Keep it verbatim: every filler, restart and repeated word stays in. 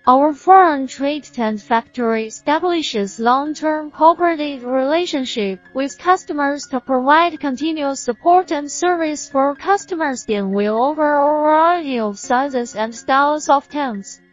Our foreign trade tent factory establishes long-term cooperative relationship with customers to provide continuous support and service for customers and will offer a variety of sizes and styles of tents.